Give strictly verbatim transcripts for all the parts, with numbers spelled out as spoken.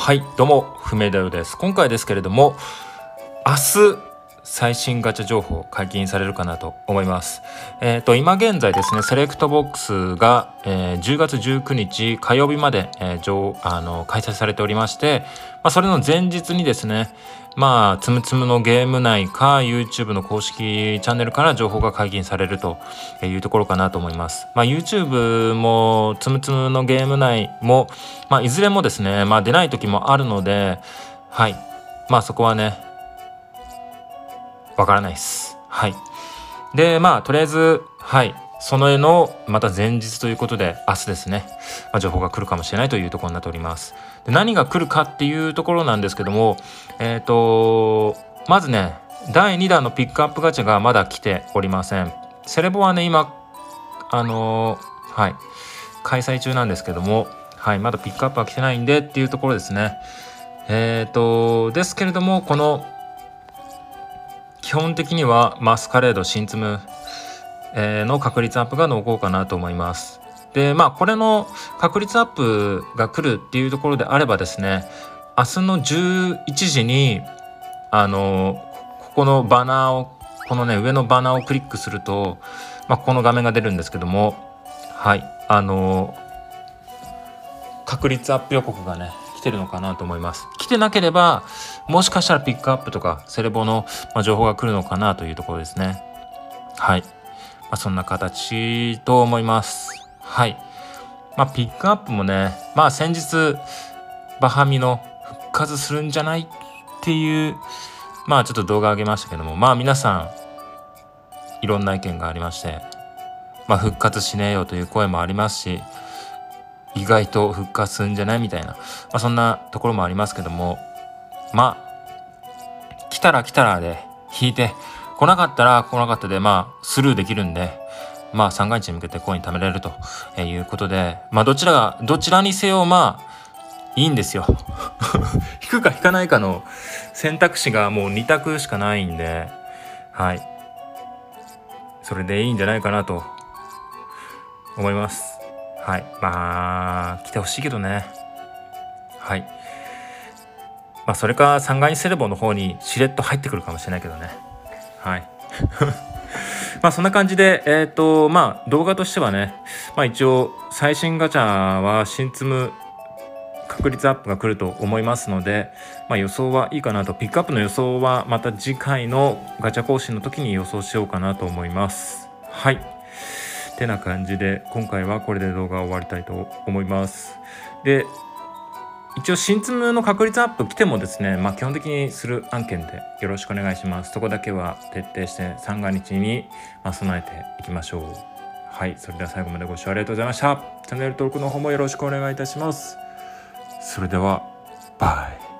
はい、どうも不明だよです。今回ですけれども、明日最新ガチャ情報解禁されるかなと思います。えっと今現在ですね、セレクトボックスが、えー、じゅうがつじゅうくにち火曜日まで、えー、上あの開催されておりまして、まあ、それの前日にですね、まあつむつむのゲーム内か YouTube の公式チャンネルから情報が解禁されるというところかなと思います。まあ、YouTube もつむつむのゲーム内も、まあ、いずれもですね、まあ、出ない時もあるので、はい、まあそこはねわからないです。はい。で、まあとりあえず、はい、その絵のまた前日ということで明日ですね、まあ、情報が来るかもしれないというところになっております。で、何が来るかっていうところなんですけども、えっとまずね、だいにだんのピックアップガチャがまだ来ておりません。セレボはね今あのー、はい開催中なんですけども、はい、まだピックアップは来てないんでっていうところですね。えっとですけれども、この基本的にはマスカレード新ツム、えー、の確率アップが濃厚かなと思います。で、まあこれの確率アップが来るっていうところであればですね、明日のじゅういちじにあのここのバナーをこのね上のバナーをクリックすると、まあ、この画面が出るんですけども、はいあの確率アップ予告がね来てるのかなと思います。来てなければもしかしたらピックアップとかセレボの、まあ、情報が来るのかなというところですね。はい、まあ、そんな形と思います。はい、まあ、ピックアップもね、まあ先日バハミの復活するんじゃないっていうまあちょっと動画上げましたけども、まあ皆さんいろんな意見がありまして、まあ復活しねえよという声もありますし、意外と復活するんじゃないみたいな、まあ、そんなところもありますけども、まあ来たら来たらで引いて、来なかったら来なかったでまあスルーできるんで、まあ三が日に向けてコイン貯められるということで、まあどちらがどちらにせよまあいいんですよ引くか引かないかの選択肢がもうに択しかないんで、はい、それでいいんじゃないかなと思います。はい、まあ来てほしいけどね。はい、まあそれかさんがいセレボの方にしれっと入ってくるかもしれないけどね。はいまあそんな感じで、えっとまあ動画としてはね、まあ一応最新ガチャは新ツム確率アップが来ると思いますので、まあ、予想はいいかなと。ピックアップの予想はまた次回のガチャ更新の時に予想しようかなと思います。はい、てな感じで今回はこれで動画を終わりたいと思います。で、一応新ツムの確率アップ来てもですね、まあ基本的にする案件でよろしくお願いします。そこだけは徹底して三が日にまあ備えていきましょう。はい、それでは最後までご視聴ありがとうございました。チャンネル登録の方もよろしくお願いいたします。それではバイ。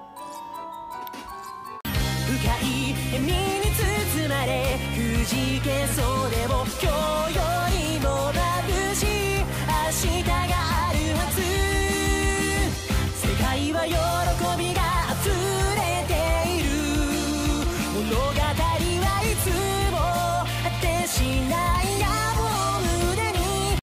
深い闇に包まれくじけそうでも今日